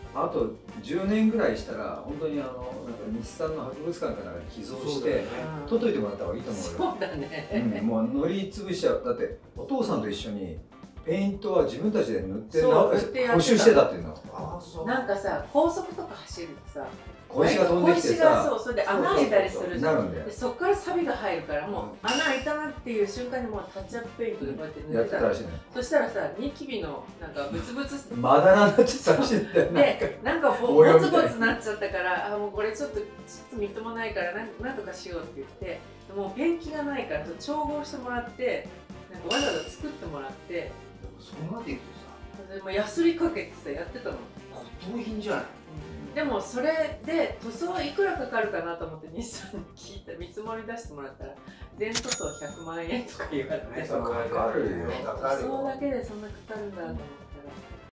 あと10年ぐらいしたら本当になんか日産の博物館かなんかに寄贈して取っといてもらった方がいいと思うよ。 そうだね、 もう乗り潰しちゃう。だってお父さんと一緒にペイントは自分たちで塗って補修してたっていうの。 なんかさ、高速とか走るとさ、 小石が飛んできてさ、 そう、それで穴開いたりするじゃん。 でそっからサビが入るから、もう穴開いたなっていう瞬間にもうタッチアップペイントでこうやって塗ってたらしいね。そしたらさ、ニキビのなんかブツブツまだなんだってさしってで、なんかボツボツなっちゃったから、あ、もうこれちょっとみっともないからなんとかしようって言って、もうペンキがないから調合してもらって、なんかわざわざ作ってもらって、 そうなっていくとさ、 でもヤスリかけてさやってたの。 骨董品じゃない。 でもそれで塗装いくらかかるかなと思って日産に聞いた、見積もり出してもらったら全塗装100万円とか言われて、 かかるよ。 塗装だけでそんなかかるんだと思って。